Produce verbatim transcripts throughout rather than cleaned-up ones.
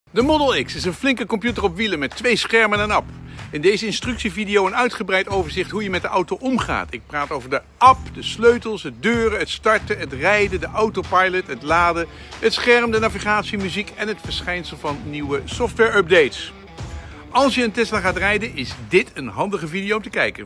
De Model X is een flinke computer op wielen met twee schermen en een app. In deze instructievideo een uitgebreid overzicht hoe je met de auto omgaat. Ik praat over de app, de sleutels, de deuren, het starten, het rijden, de autopilot, het laden, het scherm, de navigatie, muziek en het verschijnsel van nieuwe software-updates. Als je een Tesla gaat rijden, is dit een handige video om te kijken.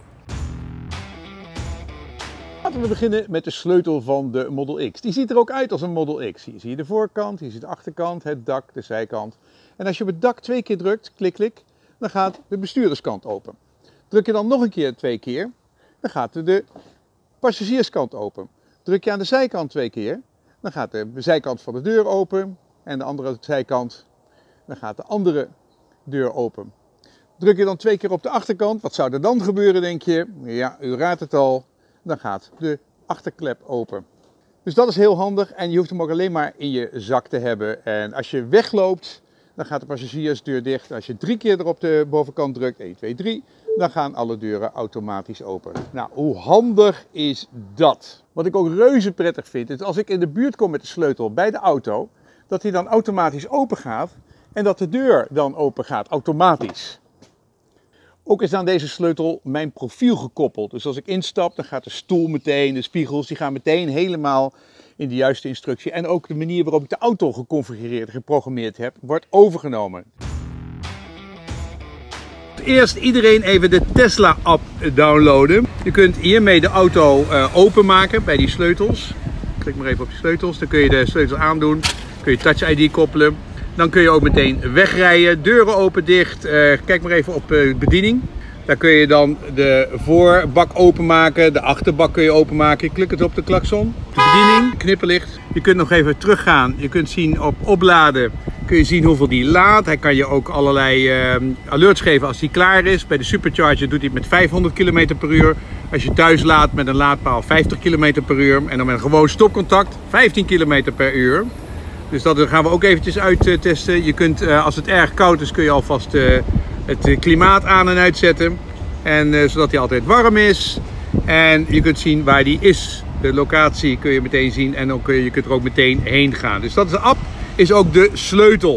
Laten we beginnen met de sleutel van de Model X. Die ziet er ook uit als een Model X. Hier zie je de voorkant, hier zie je de achterkant, het dak, de zijkant. En als je op het dak twee keer drukt, klik, klik, dan gaat de bestuurderskant open. Druk je dan nog een keer twee keer, dan gaat de passagierskant open. Druk je aan de zijkant twee keer, dan gaat de zijkant van de deur open. En de andere zijkant, dan gaat de andere deur open. Druk je dan twee keer op de achterkant, wat zou er dan gebeuren, denk je? Ja, u raadt het al. Dan gaat de achterklep open. Dus dat is heel handig en je hoeft hem ook alleen maar in je zak te hebben. En als je wegloopt, dan gaat de passagiersdeur dicht. Als je drie keer er op de bovenkant drukt, één, twee, drie, dan gaan alle deuren automatisch open. Nou, hoe handig is dat? Wat ik ook reuze prettig vind, is als ik in de buurt kom met de sleutel bij de auto, dat hij dan automatisch open gaat en dat de deur dan open gaat, automatisch. Ook is aan deze sleutel mijn profiel gekoppeld. Dus als ik instap, dan gaat de stoel meteen, de spiegels, die gaan meteen helemaal in de juiste instructie. En ook de manier waarop ik de auto geconfigureerd, geprogrammeerd heb, wordt overgenomen. Eerst iedereen even de Tesla app downloaden. Je kunt hiermee de auto uh, openmaken bij die sleutels. Klik maar even op die sleutels, dan kun je de sleutel aandoen. Dan kun je Touch I D koppelen. Dan kun je ook meteen wegrijden, deuren open, dicht. Uh, kijk maar even op uh, bediening. Daar kun je dan de voorbak openmaken, de achterbak kun je openmaken. Klik het op de klakson, de bediening, knipperlicht. Je kunt nog even teruggaan. Je kunt zien op opladen, kun je zien hoeveel die laadt. Hij kan je ook allerlei uh, alerts geven als die klaar is. Bij de supercharger doet hij het met vijfhonderd kilometer per uur. Als je thuis laadt met een laadpaal vijftig kilometer per uur. En dan met een gewoon stopcontact vijftien kilometer per uur. Dus dat gaan we ook eventjes uittesten. Je kunt, als het erg koud is, kun je alvast het klimaat aan en uitzetten. En, zodat hij altijd warm is. En je kunt zien waar die is. De locatie kun je meteen zien en dan kun je, je kunt er ook meteen heen gaan. Dus dat is de app, is ook de sleutel.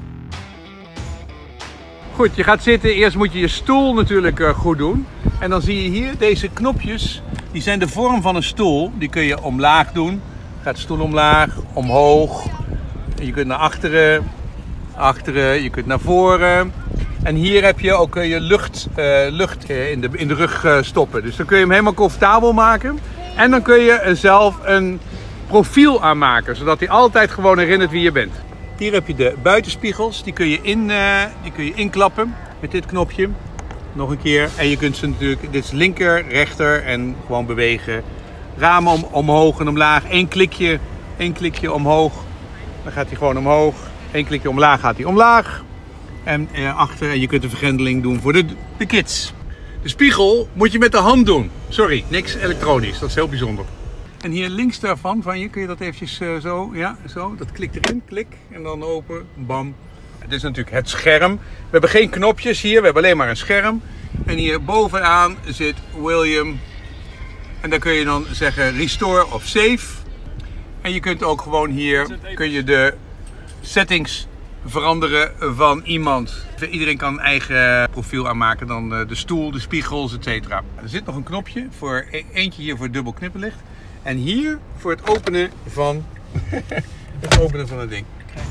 Goed, je gaat zitten. Eerst moet je je stoel natuurlijk goed doen. En dan zie je hier deze knopjes. Die zijn de vorm van een stoel. Die kun je omlaag doen. Gaat de stoel omlaag, omhoog. Je kunt naar achteren, achteren, je kunt naar voren. En hier heb je ook je lucht, uh, lucht in, de, in de rug uh, stoppen. Dus dan kun je hem helemaal comfortabel maken. En dan kun je zelf een profiel aanmaken, zodat hij altijd gewoon herinnert wie je bent. Hier heb je de buitenspiegels, die kun je, in, uh, die kun je inklappen met dit knopje. Nog een keer. En je kunt ze natuurlijk, dit is linker, rechter en gewoon bewegen. Ramen om, omhoog en omlaag. Eén klikje, één klikje omhoog. Dan gaat hij gewoon omhoog. Eén klikje omlaag gaat hij omlaag. En eh, achter, en je kunt een vergrendeling doen voor de, de kids. De spiegel moet je met de hand doen. Sorry, niks elektronisch. Dat is heel bijzonder. En hier links daarvan, van je, kun je dat eventjes uh, zo, ja, zo. Dat klikt erin, klik. En dan open, bam. Dit is natuurlijk het scherm. We hebben geen knopjes hier, we hebben alleen maar een scherm. En hier bovenaan zit William. En dan kun je dan zeggen restore of save. En je kunt ook gewoon hier kun je de settings veranderen van iemand. Iedereen kan een eigen profiel aanmaken, dan de stoel, de spiegels, et cetera. Er zit nog een knopje voor eentje hier voor dubbel knipperlicht. En hier voor het openen van het openen van het ding.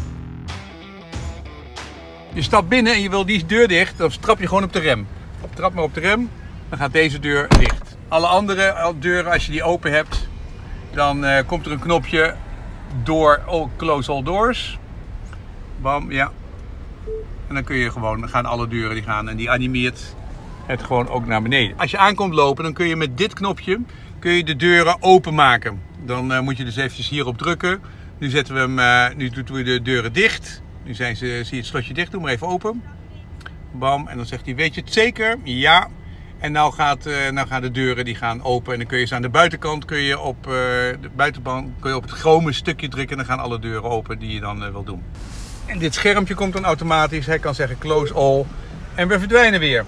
Je stapt binnen en je wil die deur dicht, dan trap je gewoon op de rem. Trap maar op de rem, dan gaat deze deur dicht. Alle andere deuren, als je die open hebt, dan uh, komt er een knopje door oh, close all doors. Bam, ja. En dan kun je gewoon, dan gaan alle deuren die gaan en die animeert het gewoon ook naar beneden. Als je aankomt lopen, dan kun je met dit knopje kun je de deuren openmaken. Dan uh, moet je dus eventjes hierop drukken. Nu zetten we hem, uh, nu doen we de deuren dicht. Nu zijn ze, zie je het slotje dicht, doe maar even open. Bam, en dan zegt hij, weet je het zeker? Ja. En nou, gaat, uh, nou gaan de deuren die gaan open en dan kun je ze aan de buitenkant kun je op, uh, de buitenband, kun je op het chrome stukje drukken en dan gaan alle deuren open die je dan uh, wil doen. En dit schermpje komt dan automatisch, hij kan zeggen close all en we verdwijnen weer.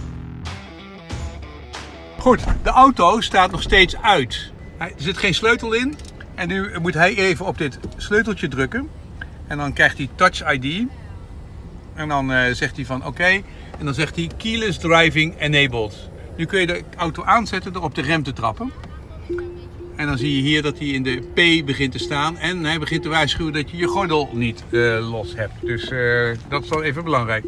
Goed, de auto staat nog steeds uit. Er zit geen sleutel in en nu moet hij even op dit sleuteltje drukken en dan krijgt hij Touch I D. En dan uh, zegt hij van oké. Okay. En dan zegt hij keyless driving enabled. Nu kun je de auto aanzetten door op de rem te trappen. En dan zie je hier dat hij in de P begint te staan. En hij begint te waarschuwen dat je je gordel niet uh, los hebt. Dus uh, dat is wel even belangrijk.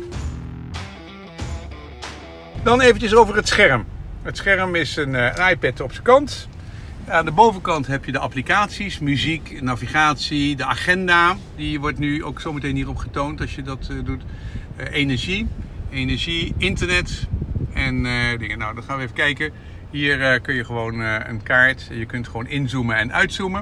Dan eventjes over het scherm. Het scherm is een, uh, een iPad op zijn kant. Aan de bovenkant heb je de applicaties, muziek, navigatie, de agenda. Die wordt nu ook zometeen hierop getoond als je dat uh, doet. Uh, energie, energie, internet en uh, dingen. Nou, dan gaan we even kijken. Hier uh, kun je gewoon uh, een kaart, je kunt gewoon inzoomen en uitzoomen.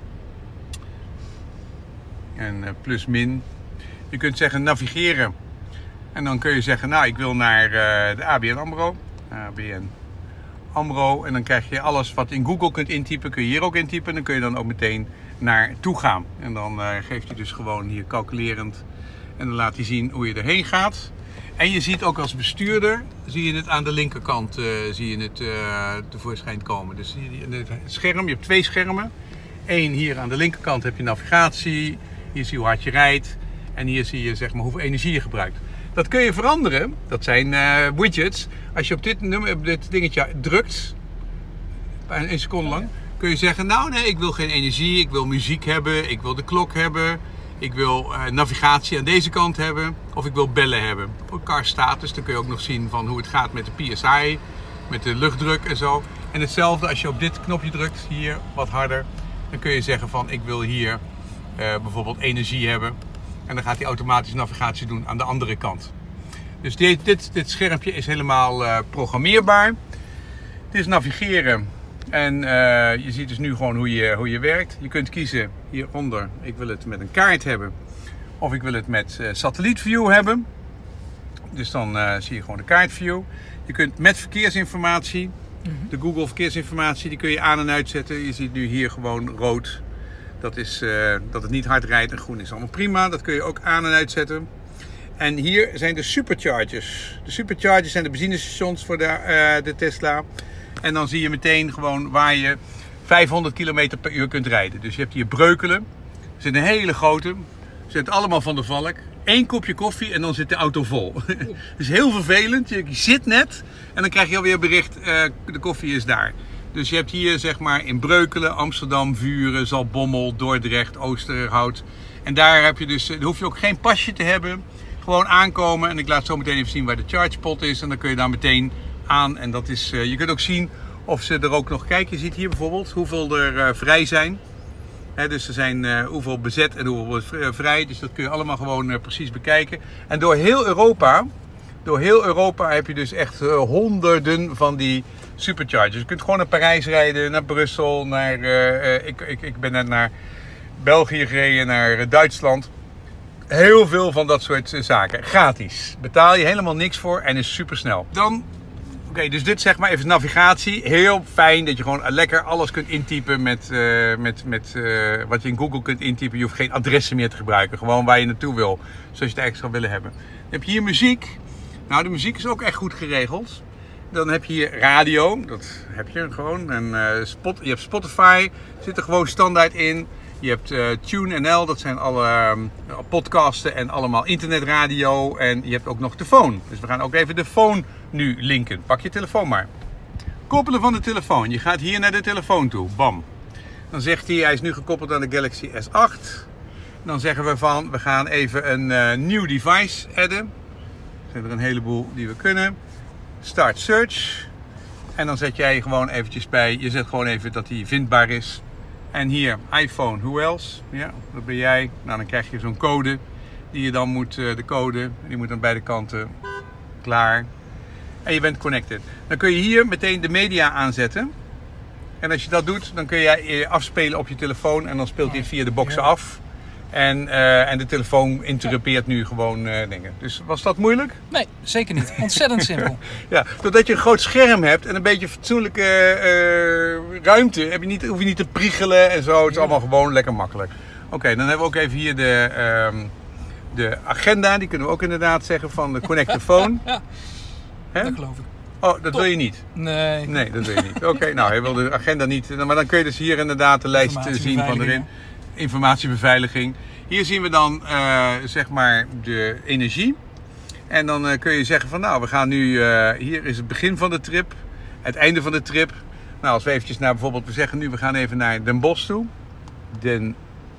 En uh, plus min. Je kunt zeggen navigeren. En dan kun je zeggen, nou ik wil naar uh, de A B N AMRO. A B N AMRO. En dan krijg je alles wat in Google kunt intypen, kun je hier ook intypen. En dan kun je dan ook meteen naartoe gaan. En dan uh, geeft hij dus gewoon hier calculerend. En dan laat hij zien hoe je erheen gaat. En je ziet ook als bestuurder, zie je het aan de linkerkant uh, zie je het uh, tevoorschijn komen. Dus het scherm, je hebt twee schermen. Eén hier aan de linkerkant heb je navigatie. Hier zie je hoe hard je rijdt. En hier zie je zeg maar hoeveel energie je gebruikt. Dat kun je veranderen. Dat zijn uh, widgets. Als je op dit, nummer, op dit dingetje drukt, een seconde lang, kun je zeggen, nou nee, ik wil geen energie, ik wil muziek hebben, ik wil de klok hebben, ik wil uh, navigatie aan deze kant hebben, of ik wil bellen hebben. Voor car status, dan kun je ook nog zien van hoe het gaat met de P S I, met de luchtdruk en zo. En hetzelfde als je op dit knopje drukt, hier wat harder, dan kun je zeggen van ik wil hier uh, bijvoorbeeld energie hebben. En dan gaat hij automatisch navigatie doen aan de andere kant. Dus dit, dit, dit schermpje is helemaal uh, programmeerbaar. Het is navigeren. En uh, je ziet dus nu gewoon hoe je, hoe je werkt. Je kunt kiezen hieronder. Ik wil het met een kaart hebben. Of ik wil het met uh, satellietview hebben. Dus dan uh, zie je gewoon de kaartview. Je kunt met verkeersinformatie. Mm-hmm. De Google verkeersinformatie. Die kun je aan en uitzetten. Je ziet nu hier gewoon rood. Dat is uh, dat het niet hard rijdt en groen is allemaal prima. Dat kun je ook aan en uitzetten. En hier zijn de superchargers. De superchargers zijn de benzinestations voor de, uh, de Tesla. En dan zie je meteen gewoon waar je vijfhonderd kilometer per uur kunt rijden. Dus je hebt hier Breukelen. Er zit een hele grote. Er zit allemaal Van der Valk. Eén kopje koffie en dan zit de auto vol. Dat is heel vervelend. Je zit net en dan krijg je alweer bericht, uh, de koffie is daar. Dus je hebt hier zeg maar in Breukelen, Amsterdam, Vuren, Zaltbommel, Dordrecht, Oosterhout. En daar heb je dus, daar hoef je ook geen pasje te hebben. Gewoon aankomen en ik laat zo meteen even zien waar de chargepot is. En dan kun je daar meteen aan. En dat is, uh, je kunt ook zien of ze er ook nog, kijk je ziet hier bijvoorbeeld hoeveel er uh, vrij zijn. He, dus er zijn uh, hoeveel bezet en hoeveel vrij. Dus dat kun je allemaal gewoon uh, precies bekijken. En door heel Europa, door heel Europa heb je dus echt uh, honderden van die superchargers. Je kunt gewoon naar Parijs rijden, naar Brussel, naar, uh, uh, ik, ik, ik ben net naar België gereden, naar uh, Duitsland. Heel veel van dat soort uh, zaken. Gratis. Betaal je helemaal niks voor en is super snel. Dan, oké, okay, dus dit zeg maar even navigatie. Heel fijn dat je gewoon lekker alles kunt intypen met, uh, met, met uh, wat je in Google kunt intypen. Je hoeft geen adressen meer te gebruiken. Gewoon waar je naartoe wil, zoals je het eigenlijk zou willen hebben. Dan heb je hier muziek. Nou, de muziek is ook echt goed geregeld. Dan heb je hier radio, dat heb je gewoon. En, uh, spot, je hebt Spotify, zit er gewoon standaard in. Je hebt uh, TuneNL, dat zijn alle uh, podcasten en allemaal internetradio. En je hebt ook nog de phone. Dus we gaan ook even de phone nu linken. Pak je telefoon maar. Koppelen van de telefoon. Je gaat hier naar de telefoon toe. Bam. Dan zegt hij, hij is nu gekoppeld aan de Galaxy S acht. Dan zeggen we van, we gaan even een uh, nieuw device adden. Er zijn er een heleboel die we kunnen. Start search. En dan zet jij gewoon eventjes bij, je zet gewoon even dat die vindbaar is. En hier, iPhone, who else? Ja, dat ben jij. Nou, dan krijg je zo'n code die je dan moet, de code, die moet dan beide kanten klaar. En je bent connected. Dan kun je hier meteen de media aanzetten. En als je dat doet, dan kun je afspelen op je telefoon en dan speelt hij via de boxen af. En, uh, en de telefoon interrupeert nu gewoon uh, dingen. Dus was dat moeilijk? Nee, zeker niet. Ontzettend simpel. Ja, doordat je een groot scherm hebt en een beetje fatsoenlijke uh, ruimte, heb je niet, hoef je niet te priegelen en zo. Het is allemaal gewoon lekker makkelijk. Oké, okay, dan hebben we ook even hier de, um, de agenda. Die kunnen we ook inderdaad zeggen van de connected phone. Ja, Hè? Dat geloof ik. Oh, dat Top. wil je niet? Nee. Nee, dat wil je niet. Oké, okay, nou, hij wil de agenda niet. Maar dan kun je dus hier inderdaad de lijst zien van erin. Informatiebeveiliging. Hier zien we dan uh, zeg maar de energie. En dan uh, kun je zeggen van nou, we gaan nu, uh, hier is het begin van de trip, het einde van de trip. Nou, als we eventjes naar bijvoorbeeld, we zeggen nu, we gaan even naar Den Bosch toe. Den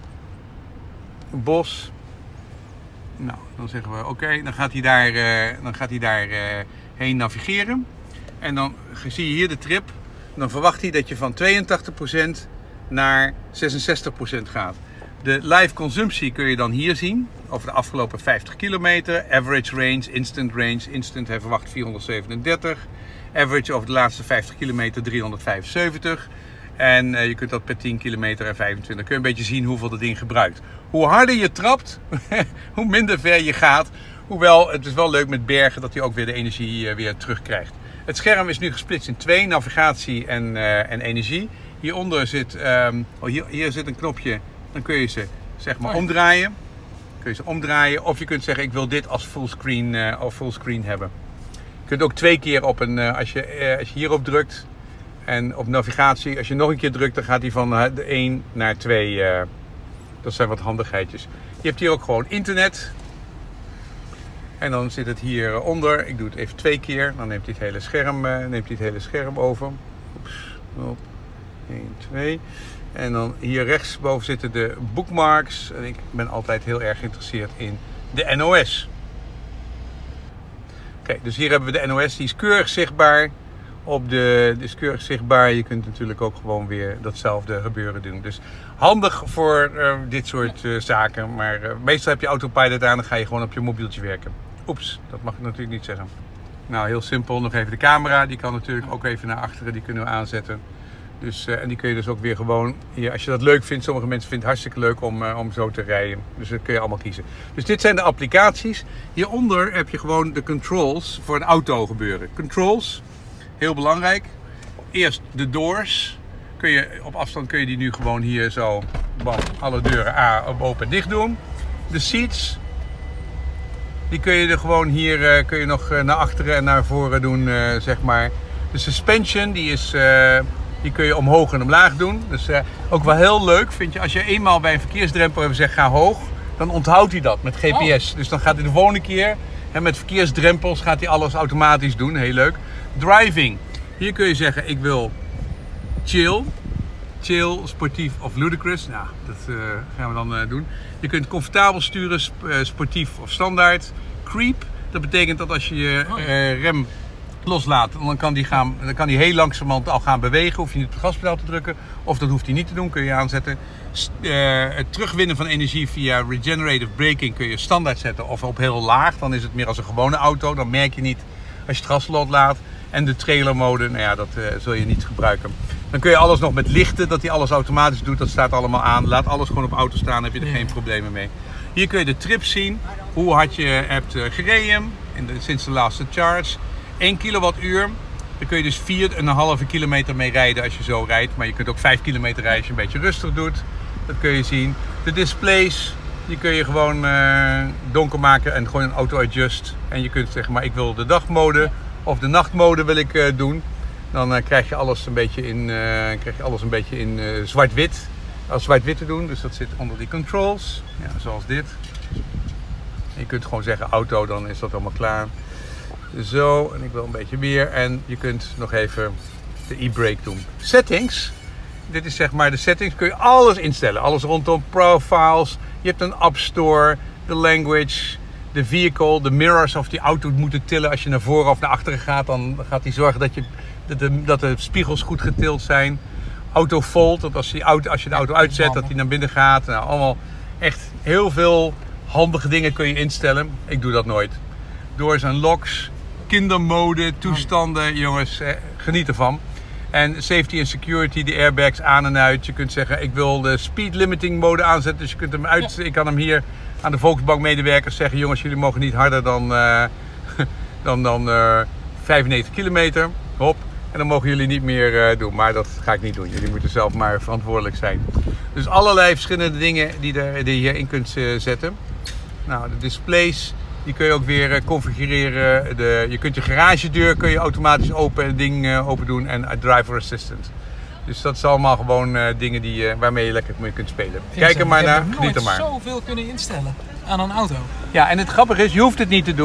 Bosch. Nou, dan zeggen we oké, okay, dan gaat hij daar, uh, dan gaat hij daar uh, heen navigeren. En dan zie je hier de trip. Dan verwacht hij dat je van tweeëntachtig procent naar zesenzestig procent gaat. De live consumptie kun je dan hier zien. Over de afgelopen vijftig kilometer. Average range, instant range. Instant hij verwacht vierhonderdzevenendertig. Average over de laatste vijftig kilometer driehonderdvijfenzeventig. En uh, je kunt dat per tien kilometer en vijfentwintig. Kun je een beetje zien hoeveel dat ding gebruikt. Hoe harder je trapt, hoe minder ver je gaat. Hoewel, het is wel leuk met bergen dat hij ook weer de energie uh, weer terugkrijgt. Het scherm is nu gesplitst in twee, navigatie en, uh, en energie. Hieronder zit, um, oh, hier, hier zit een knopje, dan kun je ze zeg maar omdraaien. Kun je ze omdraaien of je kunt zeggen ik wil dit als fullscreen uh, of fullscreen hebben. Je kunt ook twee keer op een, uh, als, je, uh, als je hierop drukt en op navigatie, als je nog een keer drukt dan gaat hij van uh, de één naar twee. Uh, dat zijn wat handigheidjes. Je hebt hier ook gewoon internet. En dan zit het hieronder. Ik doe het even twee keer. Dan neemt hij het hele scherm, uh, neemt hij het hele scherm over. Oeps. Op. één, twee. En dan hier rechtsboven zitten de bookmarks. En ik ben altijd heel erg geïnteresseerd in de N O S. Oké, okay, dus hier hebben we de N O S. Die is keurig zichtbaar. Op de, die is keurig zichtbaar. Je kunt natuurlijk ook gewoon weer datzelfde gebeuren doen. Dus handig voor uh, dit soort uh, zaken. Maar uh, meestal heb je autopilot aan. Dan ga je gewoon op je mobieltje werken. Oeps, dat mag ik natuurlijk niet zeggen. Nou, heel simpel. Nog even de camera. Die kan natuurlijk ook even naar achteren. Die kunnen we aanzetten. Dus, uh, en die kun je dus ook weer gewoon, ja, als je dat leuk vindt, sommige mensen vinden het hartstikke leuk om, uh, om zo te rijden. Dus dat kun je allemaal kiezen. Dus dit zijn de applicaties. Hieronder heb je gewoon de controls voor het auto gebeuren. Controls, heel belangrijk. Eerst de doors. Kun je, op afstand kun je die nu gewoon hier zo, bam, alle deuren A, op open en dicht doen. De seats, die kun je er gewoon hier, uh, kun je nog uh, naar achteren en naar voren doen, uh, zeg maar. De suspension, die is... Uh, Die kun je omhoog en omlaag doen. Dus uh, ook wel heel leuk, vind je. Als je eenmaal bij een verkeersdrempel even zegt ga hoog, dan onthoudt hij dat met G P S. Oh. Dus dan gaat hij de volgende keer, hè, met verkeersdrempels, gaat hij alles automatisch doen. Heel leuk. Driving. Hier kun je zeggen ik wil chill. Chill, sportief of ludicrous. Nou, dat uh, gaan we dan uh, doen. Je kunt comfortabel sturen, sp uh, sportief of standaard. Creep. Dat betekent dat als je je uh, rem loslaat, dan kan die, gaan, dan kan die heel langzamerhand al gaan bewegen. Hoef je niet op het gaspedaal te drukken. Of dat hoeft hij niet te doen, kun je aanzetten. Uh, het terugwinnen van energie via regenerative braking kun je standaard zetten of op heel laag. Dan is het meer als een gewone auto. Dan merk je niet als je het gas loslaat. En de trailer mode, nou ja, dat uh, zul je niet gebruiken. Dan kun je alles nog met lichten, dat hij alles automatisch doet. Dat staat allemaal aan. Laat alles gewoon op auto staan, heb je er geen problemen mee. Hier kun je de trip zien. Hoe hard je hebt uh, gereden in de, sinds de laatste charge. één kilowattuur, daar kun je dus vier komma vijf kilometer mee rijden als je zo rijdt. Maar je kunt ook vijf kilometer rijden als je een beetje rustig doet. Dat kun je zien. De displays, die kun je gewoon uh, donker maken en gewoon een auto-adjust. En je kunt zeggen, maar ik wil de dagmode of de nachtmode wil ik uh, doen. Dan uh, krijg je alles een beetje in, uh, krijg je alles een beetje in uh, zwart-wit. Als zwart-wit te doen, dus dat zit onder die controls. Ja, zoals dit. En je kunt gewoon zeggen auto, dan is dat allemaal klaar. Zo, en ik wil een beetje meer. En je kunt nog even de e-brake doen. Settings. Dit is zeg maar de settings. Kun je alles instellen. Alles rondom profiles. Je hebt een app store. De language. De vehicle. De mirrors of die auto moeten tillen. Als je naar voren of naar achteren gaat. Dan gaat hij zorgen dat, je, dat, de, dat de spiegels goed getild zijn. Auto fold. Dat als, die auto, als je de auto uitzet dat hij naar binnen gaat. Nou, allemaal echt heel veel handige dingen kun je instellen. Ik doe dat nooit. Doors en locks. Kindermode, toestanden, jongens, eh, geniet ervan. En safety en security, de airbags aan en uit. Je kunt zeggen, ik wil de speed limiting mode aanzetten. Dus je kunt hem uit, ik kan hem hier aan de Volksbank medewerkers zeggen, jongens, jullie mogen niet harder dan, uh, dan, dan uh, vijfennegentig kilometer. Hop. En dan mogen jullie niet meer uh, doen. Maar dat ga ik niet doen. Jullie moeten zelf maar verantwoordelijk zijn. Dus allerlei verschillende dingen die, er, die je in kunt uh, zetten. Nou, de displays. Die kun je ook weer uh, configureren. De, je kunt je garagedeur kun je automatisch open en ding uh, open doen en uh, driver assistant. Dus dat zijn allemaal gewoon uh, dingen die, uh, waarmee je lekker mee kunt spelen. Kijk er maar naar, geniet er maar. Ik heb zoveel kunnen instellen aan een auto. Ja, en het grappige is, je hoeft het niet te doen.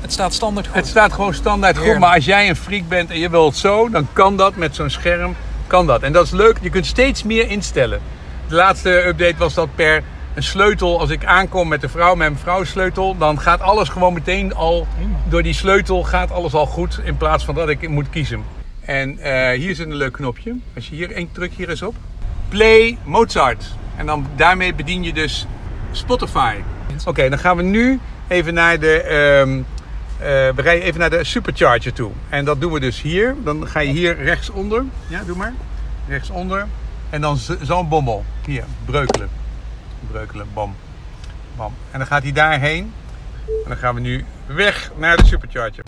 Het staat standaard goed. Het staat gewoon standaard goed, maar als jij een freak bent en je wilt zo, dan kan dat met zo'n scherm, kan dat. En dat is leuk, je kunt steeds meer instellen. De laatste update was dat per een sleutel, als ik aankom met de vrouw, met mijn vrouwsleutel, dan gaat alles gewoon meteen al, door die sleutel gaat alles al goed, in plaats van dat ik moet kiezen. En uh, hier zit een leuk knopje, als je hier één druk hier eens op. Play Mozart. En dan daarmee bedien je dus Spotify. Oké, okay, dan gaan we nu even naar de... Um, Uh, we rijden even naar de supercharger toe. En dat doen we dus hier. Dan ga je hier rechtsonder. Ja, doe maar. Rechtsonder. En dan zo'n bommel. Hier, breukelen. Breukelen, bam. Bam. En dan gaat hij daarheen. En dan gaan we nu weg naar de supercharger.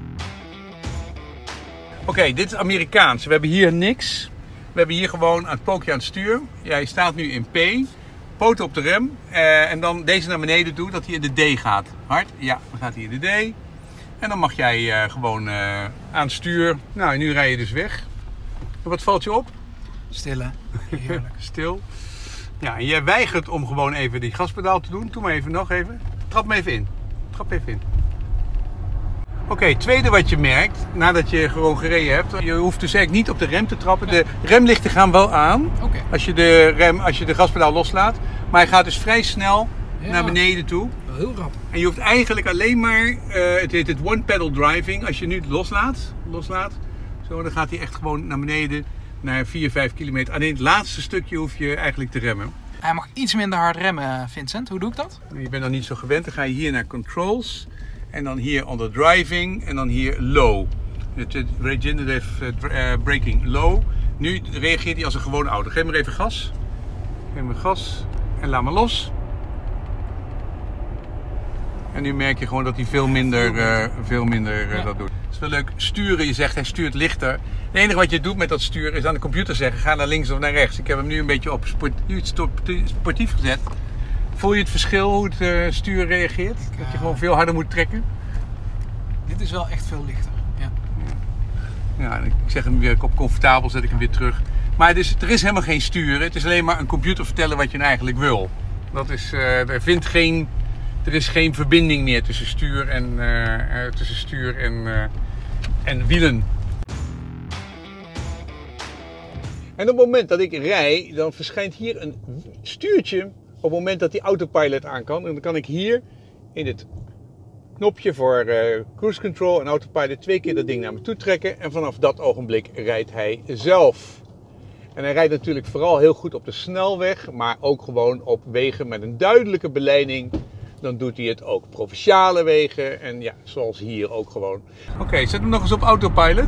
Oké, okay, dit is Amerikaans. We hebben hier niks. We hebben hier gewoon een pookje aan het stuur. Jij staat nu in P. Poten op de rem. Uh, en dan deze naar beneden toe, dat hij in de D gaat. Hard. Ja, dan gaat hij in de D. En dan mag jij uh, gewoon uh, aan het stuur. Nou, en nu rij je dus weg. En wat valt je op? Stil, hè? Heerlijk. Stil. Ja, en jij weigert om gewoon even die gaspedaal te doen. Doe maar even, nog even. Trap me even in. Trap even in. Oké, okay, tweede wat je merkt, nadat je gewoon gereden hebt. Je hoeft dus eigenlijk niet op de rem te trappen. De remlichten gaan wel aan. Okay. Als je de rem, als je de gaspedaal loslaat. Maar hij gaat dus vrij snel ja. naar beneden toe. Heel rap. En je hoeft eigenlijk alleen maar, uh, het heet het one pedal driving. Als je nu het loslaat, loslaat, zo, dan gaat hij echt gewoon naar beneden naar vier, vijf kilometer. Alleen het laatste stukje hoef je eigenlijk te remmen. Hij mag iets minder hard remmen, Vincent. Hoe doe ik dat? Je bent nog niet zo gewend. Dan ga je hier naar controls. En dan hier onder driving. En dan hier low. Het regenerative uh, braking low. Nu reageert hij als een gewone auto. Geef maar even gas. Geef maar gas. En laat maar los. En nu merk je gewoon dat hij veel minder, uh, veel minder uh, ja. dat doet. Het is wel leuk. Sturen, je zegt hij stuurt lichter. Het enige wat je doet met dat sturen is aan de computer zeggen ga naar links of naar rechts. Ik heb hem nu een beetje op sport, sportief gezet. Voel je het verschil hoe het uh, stuur reageert? Ik, uh, dat je gewoon veel harder moet trekken? Dit is wel echt veel lichter. Ja, ja ik zeg hem weer op comfortabel, zet ik hem weer terug. Maar het is, er is helemaal geen sturen. Het is alleen maar een computer vertellen wat je nou eigenlijk wil. Dat is, uh, er vindt geen... Er is geen verbinding meer tussen stuur en, uh, uh, tussen stuur en, uh, en wielen. En op het moment dat ik rij, dan verschijnt hier een stuurtje op het moment dat die autopilot aan kan. En dan kan ik hier in het knopje voor uh, cruise control en autopilot twee keer dat ding naar me toe trekken. En vanaf dat ogenblik rijdt hij zelf. En hij rijdt natuurlijk vooral heel goed op de snelweg, maar ook gewoon op wegen met een duidelijke beleiding. Dan doet hij het ook provinciale wegen en ja, zoals hier ook gewoon. Oké, okay, zet hem nog eens op autopilot.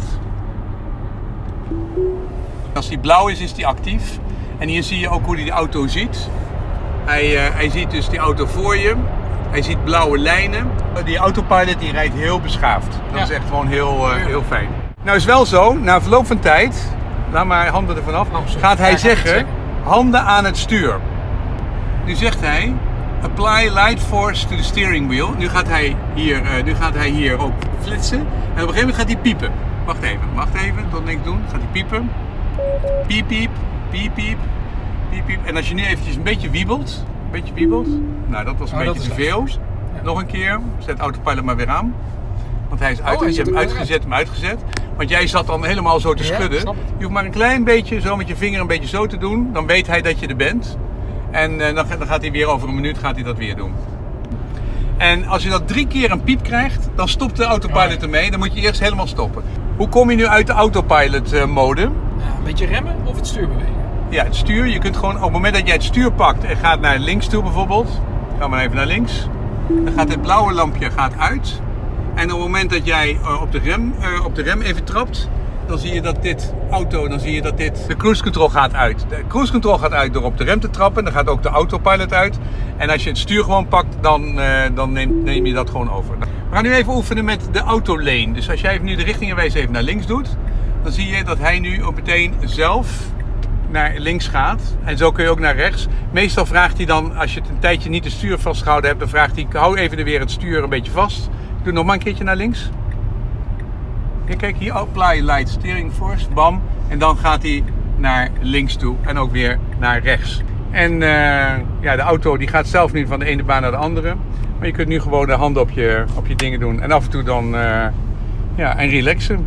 Als die blauw is, is die actief. En hier zie je ook hoe hij de auto ziet. Hij, uh, hij ziet dus die auto voor je. Hij ziet blauwe lijnen. Die autopilot die rijdt heel beschaafd. Dat ja. is echt gewoon heel, uh, heel fijn. Nou is wel zo, na verloop van tijd, laat maar handen ervan af, gaat hij zeggen, handen aan het stuur. Nu zegt hij, apply light force to the steering wheel. Nu gaat hij hier, uh, nu gaat hij hier ook flitsen. En op een gegeven moment gaat hij piepen. Wacht even, wacht even, tot niks doen. Gaat hij piepen. Piep, piep, piep, piep, piep, piep. En als je nu eventjes een beetje wiebelt, een beetje wiebelt. Nou, dat was een oh, beetje te veel. Ja. Nog een keer, zet autopilot maar weer aan. Want hij is uit, oh, je hebt hem uitgezet, hem uitgezet. Want jij zat dan helemaal zo te schudden. Ja, je hoeft maar een klein beetje, zo met je vinger een beetje zo te doen. Dan weet hij dat je er bent. En uh, dan, dan gaat hij weer over een minuut gaat hij dat weer doen. En als je dat drie keer een piep krijgt, dan stopt de autopilot ermee. Dan moet je eerst helemaal stoppen. Hoe kom je nu uit de autopilot uh, mode? Ja, een beetje remmen of het stuur bewegen? Ja, het stuur. Je kunt gewoon op het moment dat jij het stuur pakt en gaat naar links toe bijvoorbeeld. Ga maar even naar links. Dan gaat het blauwe lampje gaat uit. En op het moment dat jij uh, op, de rem, uh, op de rem even trapt, dan zie je dat dit auto, dan zie je dat dit, de cruise control gaat uit. De cruise control gaat uit door op de rem te trappen, dan gaat ook de autopilot uit. En als je het stuur gewoon pakt, dan, uh, dan neem, neem je dat gewoon over. We gaan nu even oefenen met de autolane. Dus als jij nu de richtingenwijzer even naar links doet, dan zie je dat hij nu ook meteen zelf naar links gaat. En zo kun je ook naar rechts. Meestal vraagt hij dan, als je het een tijdje niet het stuur vastgehouden hebt, dan vraagt hij, hou even weer het stuur een beetje vast. Doe nog maar een keertje naar links. Kijk, kijk hier, apply light steering force, bam. En dan gaat hij naar links toe en ook weer naar rechts. En uh, ja, de auto die gaat zelf niet van de ene baan naar de andere. Maar je kunt nu gewoon de handen op je, op je dingen doen. En af en toe dan uh, ja, en relaxen.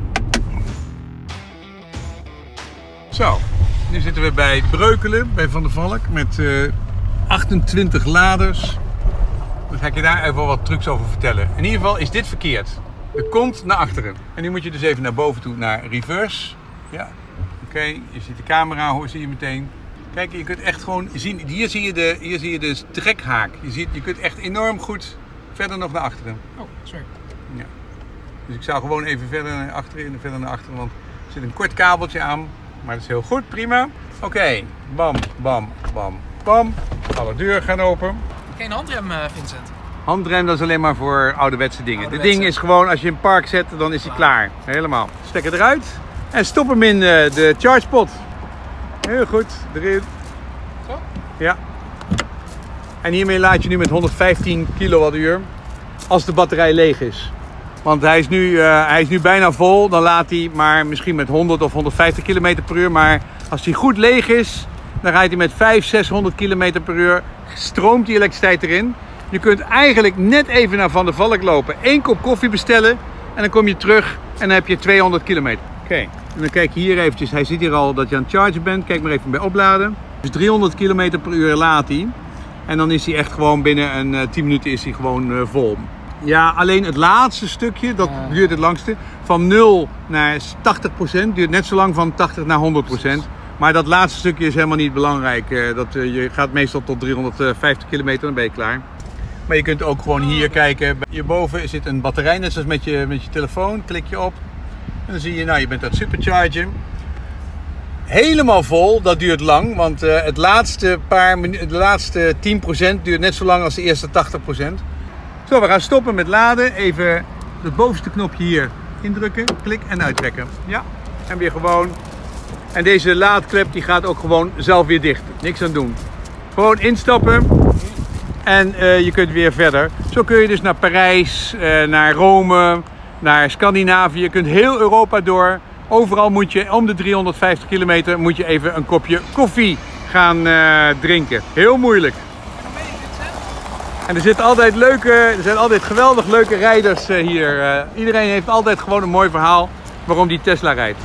Zo, nu zitten we bij Breukelen, bij Van der Valk. Met uh, achtentwintig laders. Dan ga ik je daar even wat trucs over vertellen. In ieder geval is dit verkeerd. De kont naar achteren. En nu moet je dus even naar boven toe, naar reverse. Ja, oké. Okay. Je ziet de camera, hoor, zie je meteen. Kijk, je kunt echt gewoon zien, hier zie je de, hier zie je de trekhaak. Je, ziet, je kunt echt enorm goed verder nog naar achteren. Oh, sorry. Ja. Dus ik zou gewoon even verder naar achteren en verder naar achteren, want er zit een kort kabeltje aan. Maar dat is heel goed, prima. Oké, okay. Bam, bam, bam, bam. Alle deuren gaan open. Geen handrem, uh, Vincent? Handrem, dat is alleen maar voor ouderwetse dingen. Ouderwetse. Dit ding is gewoon, als je in een park zet, dan is hij klaar. Helemaal. Stekker eruit en stop hem in uh, de chargepot. Heel goed, erin. Zo? Ja. En hiermee laat je nu met honderdvijftien kilowattuur als de batterij leeg is. Want hij is, nu, uh, hij is nu bijna vol, dan laat hij maar misschien met honderd of honderdvijftig kilometer per uur. Maar als hij goed leeg is, dan rijdt hij met vijfhonderd, zeshonderd kilometer per uur. Stroomt die elektriciteit erin. Je kunt eigenlijk net even naar Van der Valk lopen, één kop koffie bestellen en dan kom je terug en dan heb je tweehonderd kilometer. Oké, okay. En dan kijk je hier eventjes, hij ziet hier al dat je aan het chargen bent. Kijk maar even bij opladen. Dus driehonderd kilometer per uur laat hij. En dan is hij echt gewoon binnen een uh, tien minuten is hij gewoon uh, vol. Ja, alleen het laatste stukje, dat ja. duurt het langste. Van nul naar tachtig procent duurt net zo lang van tachtig naar honderd procent. Maar dat laatste stukje is helemaal niet belangrijk. Uh, dat, uh, je gaat meestal tot driehonderdvijftig kilometer, dan ben je klaar. Maar je kunt ook gewoon hier kijken. Hierboven zit een batterij, net zoals met je, met je telefoon. Klik je op. En dan zie je, nou, je bent aan het superchargen. Helemaal vol, dat duurt lang. Want uh, het laatste paar minuten, de laatste tien procent duurt net zo lang als de eerste tachtig procent. Zo, we gaan stoppen met laden. Even het bovenste knopje hier indrukken. Klik en uittrekken. Ja, en weer gewoon. En deze laadklep die gaat ook gewoon zelf weer dicht. Niks aan doen. Gewoon instappen. En uh, je kunt weer verder. Zo kun je dus naar Parijs, uh, naar Rome, naar Scandinavië. Je kunt heel Europa door. Overal moet je om de driehonderdvijftig kilometer moet je even een kopje koffie gaan uh, drinken. Heel moeilijk. En er zitten altijd leuke, er zijn altijd geweldig leuke rijders uh, hier. Uh, iedereen heeft altijd gewoon een mooi verhaal waarom die Tesla rijdt.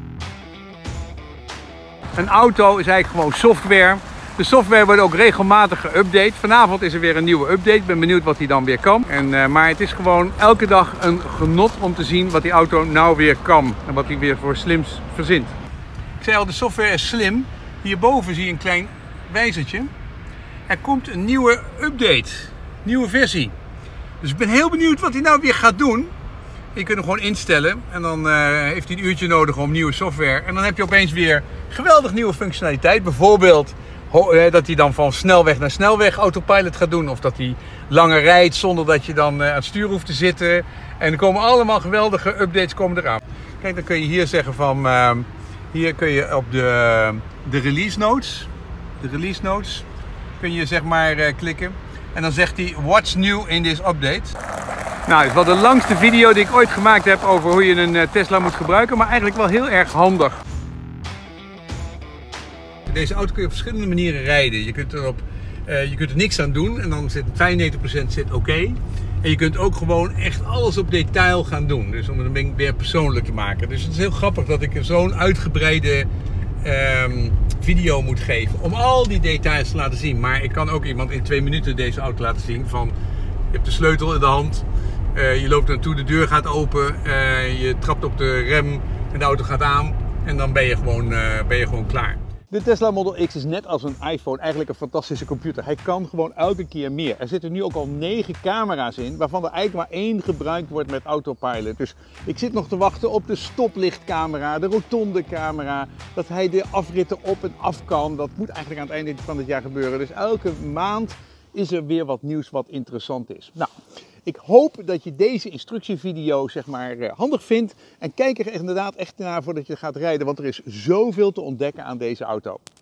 Een auto is eigenlijk gewoon software. De software wordt ook regelmatig geüpdate. Vanavond is er weer een nieuwe update. Ik ben benieuwd wat die dan weer kan. En, uh, maar het is gewoon elke dag een genot om te zien wat die auto nou weer kan. En wat hij weer voor slims verzint. Ik zei al, de software is slim. Hierboven zie je een klein wijzertje. Er komt een nieuwe update. Nieuwe versie. Dus ik ben heel benieuwd wat hij nou weer gaat doen. Je kunt hem gewoon instellen. En dan uh, heeft hij een uurtje nodig om nieuwe software. En dan heb je opeens weer geweldig nieuwe functionaliteit. Bijvoorbeeld dat hij dan van snelweg naar snelweg autopilot gaat doen. Of dat hij langer rijdt zonder dat je dan aan het stuur hoeft te zitten. En er komen allemaal geweldige updates komen eraan. Kijk, dan kun je hier zeggen van... Uh, hier kun je op de, de release notes. De release notes. Kun je zeg maar uh, klikken. En dan zegt hij, what's new in this update? Nou, het is wel de langste video die ik ooit gemaakt heb over hoe je een Tesla moet gebruiken. Maar eigenlijk wel heel erg handig. Deze auto kun je op verschillende manieren rijden. Je kunt er, op, uh, je kunt er niks aan doen en dan zit vijfennegentig procent zit oké. Okay. En je kunt ook gewoon echt alles op detail gaan doen. Dus om het weer persoonlijk te maken. Dus het is heel grappig dat ik zo'n uitgebreide um, video moet geven. Om al die details te laten zien. Maar ik kan ook iemand in twee minuten deze auto laten zien. Van, je hebt de sleutel in de hand. Uh, je loopt naartoe, de deur gaat open. Uh, je trapt op de rem en de auto gaat aan. En dan ben je gewoon, uh, ben je gewoon klaar. De Tesla Model X is net als een iPhone eigenlijk een fantastische computer. Hij kan gewoon elke keer meer. Er zitten nu ook al negen camera's in, waarvan er eigenlijk maar één gebruikt wordt met autopilot. Dus ik zit nog te wachten op de stoplichtcamera, de rotondecamera, dat hij de afritten op en af kan. Dat moet eigenlijk aan het einde van het jaar gebeuren. Dus elke maand is er weer wat nieuws wat interessant is. Nou, ik hoop dat je deze instructievideo zeg maar handig vindt. En kijk er inderdaad echt naar voordat je gaat rijden, want er is zoveel te ontdekken aan deze auto.